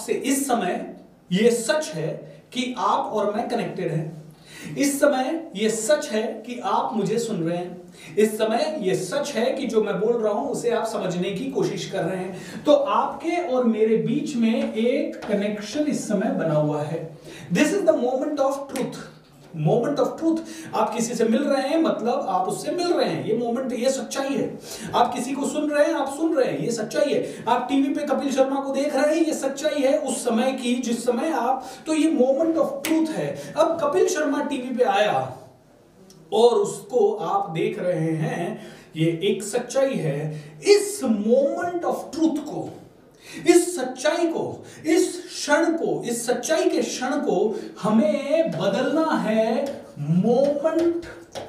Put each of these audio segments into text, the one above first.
आपसे इस समय यह सच है कि आप और मैं कनेक्टेड हैं। इस समय यह सच है कि आप मुझे सुन रहे हैं। इस समय यह सच है कि जो मैं बोल रहा हूं उसे आप समझने की कोशिश कर रहे हैं। तो आपके और मेरे बीच में एक कनेक्शन इस समय बना हुआ है। This is the moment of truth. Moment of truth. आप किसी से मिल रहे हैं मतलब आप उससे मिल रहे हैं, ये मोमेंट, ये सच्चाई है। आप किसी को सुन रहे हैं, आप सुन रहे हैं, ये सच्चाई है। आप टीवी पे कपिल शर्मा को देख रहे हैं, ये सच्चाई है उस समय की जिस समय आप, तो ये मोमेंट ऑफ ट्रूथ है। अब कपिल शर्मा टीवी पे आया और उसको आप देख रहे हैं, ये एक सच्चाई है। इस मोमेंट ऑफ ट्रूथ को, इस सच्चाई को, इस क्षण को, इस सच्चाई के क्षण को हमें बदलना है मोमेंट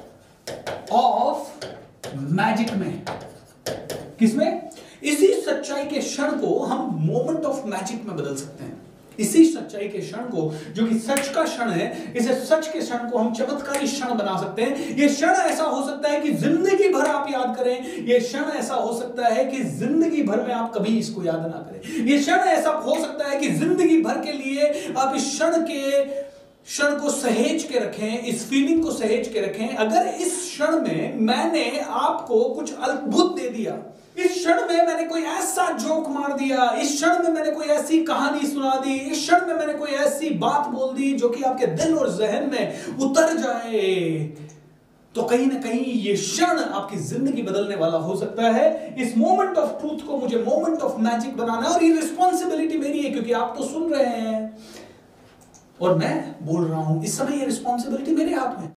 ऑफ मैजिक में। किसमें? इसी सच्चाई के क्षण को हम मोमेंट ऑफ मैजिक में बदल सकते हैं। इसी सच्चाई के क्षण को, जो कि सच का क्षण है, इसे सच के क्षण को हम चमत्कारी क्षण बना सकते हैं। यह क्षण ऐसा हो सकता है कि जिंदगी भर आप याद करें। यह क्षण ऐसा हो सकता है कि जिंदगी भर में आप कभी इसको याद ना करें। यह क्षण ऐसा हो सकता है कि जिंदगी भर के लिए आप इस क्षण को सहेज के रखें, इस फीलिंग को सहेज के रखें। अगर इस क्षण में मैंने आपको कुछ अद्भुत दे दिया, इस क्षण में मैंने कोई ऐसा जोक मार दिया, इस क्षण में मैंने कोई ऐसी कहानी सुना दी, इस क्षण में मैंने कोई ऐसी बात बोल दी जो कि आपके दिल और जहन में उतर जाए, तो कहीं ना कहीं ये क्षण आपकी जिंदगी बदलने वाला हो सकता है। इस मोमेंट ऑफ ट्रूथ को मुझे मोमेंट ऑफ मैजिक बनाना है और ये रिस्पॉन्सिबिलिटी मेरी है, क्योंकि आप तो सुन रहे हैं और मैं बोल रहा हूं। इस समय ये रिस्पॉन्सिबिलिटी मेरे हाथ में।